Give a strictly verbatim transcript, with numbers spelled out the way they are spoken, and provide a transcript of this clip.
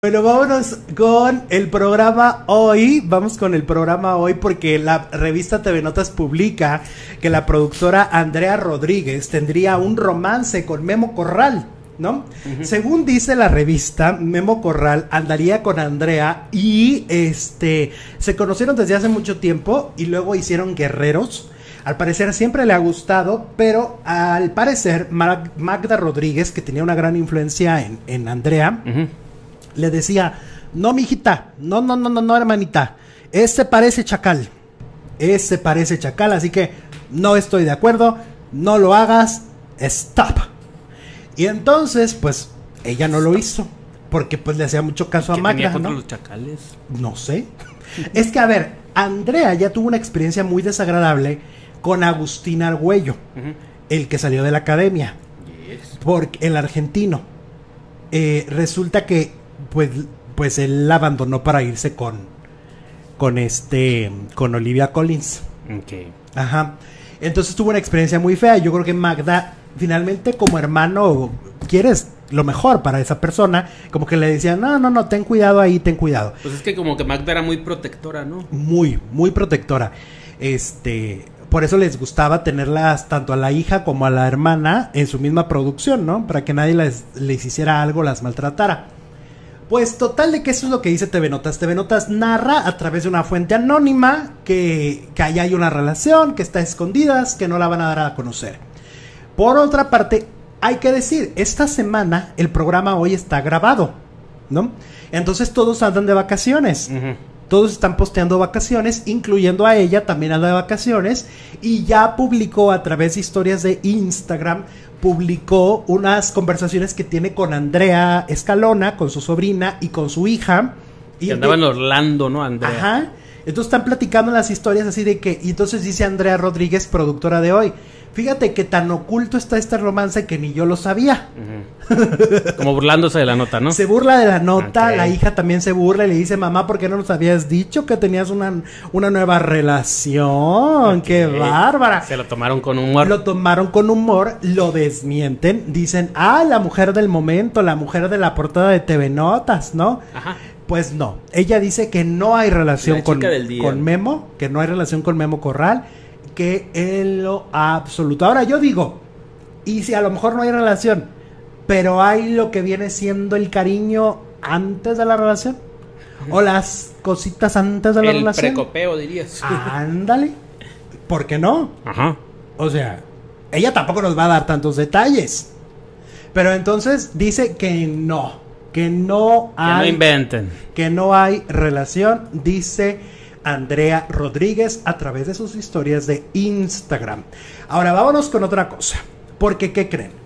Bueno, vámonos con el programa hoy. Vamos con el programa hoy porque la revista T V Notas publica que la productora Andrea Rodríguez tendría un romance con Memo Corral, ¿no? Uh-huh. Según dice la revista, Memo Corral andaría con Andrea y este se conocieron desde hace mucho tiempo y luego hicieron guerreros. Al parecer siempre le ha gustado, pero al parecer Mag- Magda Rodríguez, que tenía una gran influencia en, en Andrea, uh-huh, le decía, no, mijita, no, no, no, no, no, hermanita, ese parece chacal, ese parece chacal, así que no estoy de acuerdo, no lo hagas, stop. Y entonces, pues, ella no lo hizo, porque pues le hacía mucho caso a Magda, ¿no? Los chacales? No sé. Es que, a ver, Andrea ya tuvo una experiencia muy desagradable con Agustín Argüello, uh-huh, el que salió de la academia, yes, porque el argentino. Eh, resulta que pues, pues él la abandonó para irse con con este con Olivia Collins. Okay. Ajá. Entonces tuvo una experiencia muy fea. Yo creo que Magda finalmente como hermano quieres lo mejor para esa persona, como que le decían, no, no, no, ten cuidado ahí, ten cuidado. Pues es que como que Magda era muy protectora, ¿no? Muy, muy protectora. Este, por eso les gustaba tenerlas tanto a la hija como a la hermana en su misma producción, ¿no? Para que nadie les, les hiciera algo, las maltratara. Pues total de que eso es lo que dice T V Notas. T V Notas narra a través de una fuente anónima que, que ahí hay una relación, que está escondidas, que no la van a dar a conocer. Por otra parte, hay que decir, esta semana el programa hoy está grabado, ¿no? Entonces todos andan de vacaciones. Uh-huh. Todos están posteando vacaciones, incluyendo a ella, también anda de vacaciones. Y ya publicó a través de historias de Instagram, publicó unas conversaciones que tiene con Andrea Escalona, con su sobrina y con su hija. Y andaba en Orlando, ¿no, Andrea? Ajá. Entonces están platicando las historias así de que... Y entonces dice Andrea Rodríguez, productora de hoy, fíjate que tan oculto está este romance que ni yo lo sabía. Uh-huh. Como burlándose de la nota, ¿no? Se burla de la nota, okay. La hija también se burla y le dice, mamá, ¿por qué no nos habías dicho que tenías una, una nueva relación? Okay. ¡Qué bárbara! Se lo tomaron con humor. Lo tomaron con humor, lo desmienten, dicen, ah, la mujer del momento, la mujer de la portada de T V Notas, ¿no? Ajá. Pues no, ella dice que no hay relación con, con Memo, que no hay relación con Memo Corral, que en lo absoluto. Ahora yo digo, y si a lo mejor no hay relación, pero hay lo que viene siendo el cariño antes de la relación, o las cositas antes de la el relación. El precopeo, dirías. Ándale, ¿por qué no? Ajá. O sea, ella tampoco nos va a dar tantos detalles, pero entonces dice que no, que no hay, que no inventen, que no hay relación, dice Andrea Rodríguez a través de sus historias de Instagram. Ahora vámonos con otra cosa, porque ¿qué creen?